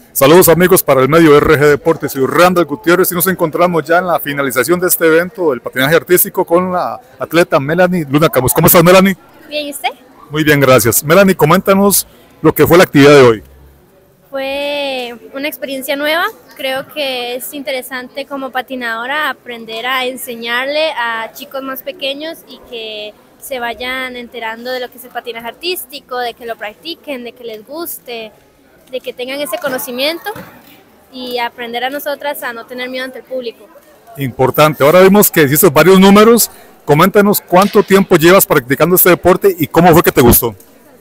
Saludos amigos para el medio RG Deportes, soy Randall Gutiérrez y nos encontramos ya en la finalización de este evento del patinaje artístico con la atleta Melanie Luna Camus. ¿Cómo estás, Melanie? Bien, ¿y usted? Muy bien, gracias. Melanie, coméntanos lo que fue la actividad de hoy. Fue una experiencia nueva, creo que es interesante como patinadora aprender a enseñarle a chicos más pequeños y que se vayan enterando de lo que es el patinaje artístico, de que lo practiquen, de que les guste, de que tengan ese conocimiento y aprender a nosotras a no tener miedo ante el público. Importante, ahora vimos que hiciste varios números, coméntanos cuánto tiempo llevas practicando este deporte y cómo fue que te gustó.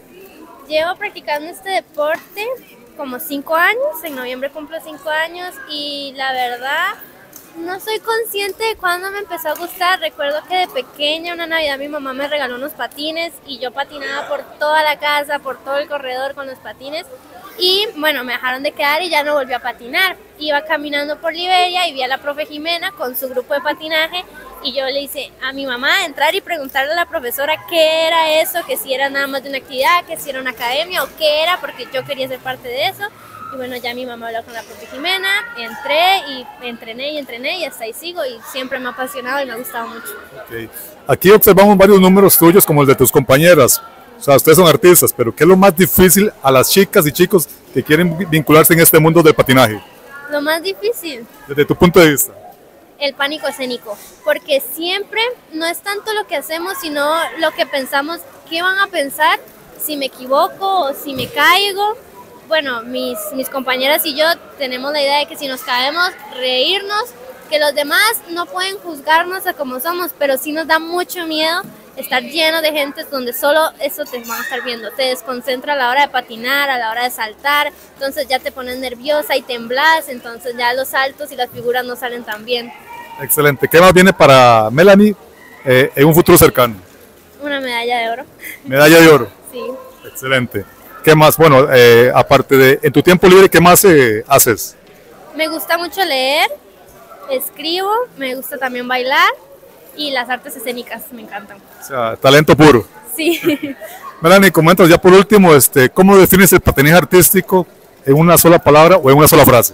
Llevo practicando este deporte como 5 años, en noviembre cumplo 5 años y la verdad no soy consciente de cuándo me empezó a gustar. Recuerdo que de pequeña una Navidad mi mamá me regaló unos patines y yo patinaba por toda la casa, por todo el corredor con los patines y bueno, me dejaron de quedar y ya no volví a patinar. Iba caminando por Liberia y vi a la profe Jimena con su grupo de patinaje y yo le hice a mi mamá entrar y preguntarle a la profesora qué era eso, que si era nada más de una actividad, que si era una academia o qué era, porque yo quería ser parte de eso. Y bueno, ya mi mamá habló con la profe Jimena, entré y entrené y hasta ahí sigo y siempre me ha apasionado y me ha gustado mucho. Okay. Aquí observamos varios números tuyos como el de tus compañeras. O sea, ustedes son artistas, pero ¿qué es lo más difícil a las chicas y chicos que quieren vincularse en este mundo del patinaje? Lo más difícil, Desde tu punto de vista. el pánico escénico, porque siempre no es tanto lo que hacemos, sino lo que pensamos, qué van a pensar si me equivoco o si me caigo. Bueno, mis compañeras y yo tenemos la idea de que si nos caemos, reírnos, que los demás no pueden juzgarnos a como somos, pero sí nos da mucho miedo estar lleno de gente donde solo eso te van a estar viendo, te desconcentra a la hora de patinar, a la hora de saltar, entonces ya te pones nerviosa y temblas, entonces ya los saltos y las figuras no salen tan bien. Excelente. ¿Qué más viene para Melanie en un futuro cercano? Una medalla de oro. Medalla de oro. Sí. Excelente. ¿Qué más? Bueno, aparte de en tu tiempo libre, ¿qué más haces? Me gusta mucho leer, escribo, me gusta también bailar y las artes escénicas me encantan. O sea, talento puro. Sí. Melanie, coméntanos ya por último, ¿cómo defines el patinaje artístico en una sola palabra o en una sola frase?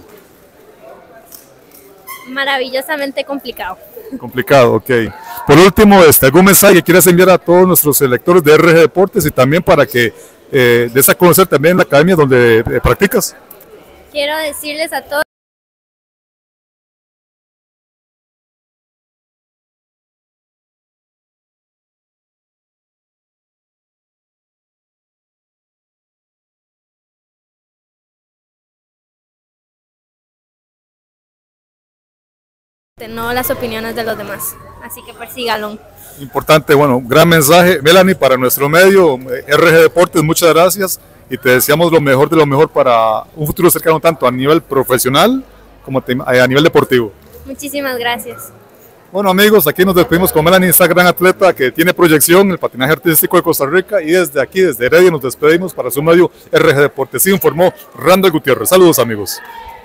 Maravillosamente complicado. Complicado, ok. Por último, ¿algún mensaje que quieras enviar a todos nuestros lectores de RG Deportes y también para que des a conocer también la academia donde practicas? Quiero decirles a todos no las opiniones de los demás, así que persígalo. Importante, bueno, gran mensaje, Melanie, para nuestro medio, RG Deportes, muchas gracias y te deseamos lo mejor de lo mejor para un futuro cercano tanto a nivel profesional como a nivel deportivo. Muchísimas gracias. Bueno amigos, aquí nos despedimos con Melanie, esta gran atleta que tiene proyección en el patinaje artístico de Costa Rica y desde aquí, desde Heredia, nos despedimos para su medio RG Deportes. Sí informó Randall Gutiérrez. Saludos amigos.